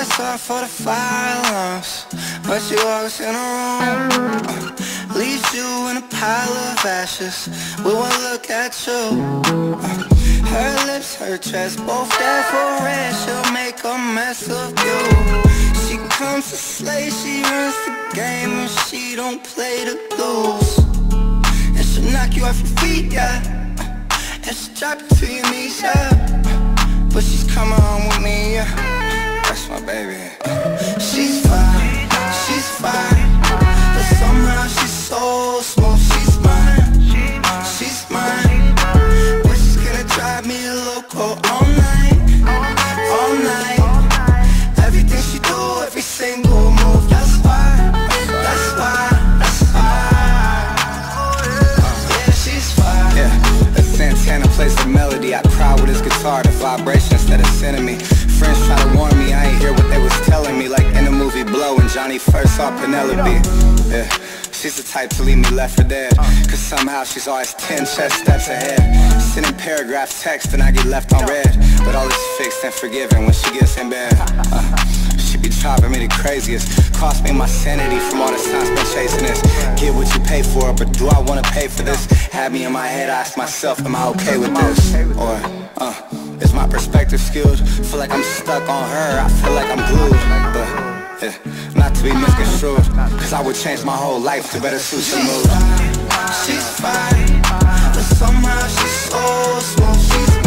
press off for the fire alarms, but she walks in a room, leaves you in a pile of ashes with one look at you. Her lips, her dress, both there for rest. She'll make a mess of you. She comes to slay, she runs the game, and she don't play to lose. And she'll knock you off your feet, yeah, and she'll drop you to your knees, yeah. But she's coming home with me, yeah. That's my baby. She's fine, but somehow she's so smooth. She's mine, she's mine. But she's gonna drive me loco all night, all night. Everything she do, every single move. That's why, that's why, that's why. Yeah, she's fine. Yeah, as Santana plays the melody, I cry with his guitar. The vibration instead of sending me. Friends try to warn me, I ain't hear what they was telling me. Like in the movie Blow when Johnny first saw Penelope. Yeah, she's the type to leave me left for dead, cause somehow she's always 10 chess steps ahead. Sending paragraphs text and I get left on red, but all is fixed and forgiven when she gets in bed. She be driving me the craziest, cost me my sanity from all this time spent chasing this. Get what you pay for, but do I wanna pay for this? Had me in my head, I ask myself, am I okay with this? Or, is my perspective skewed? Feel like I'm stuck on her, I feel like I'm glued. But, yeah, not to be misconstrued, cause I would change my whole life to better suit your mood. She's fine, but somehow she's so smooth. She's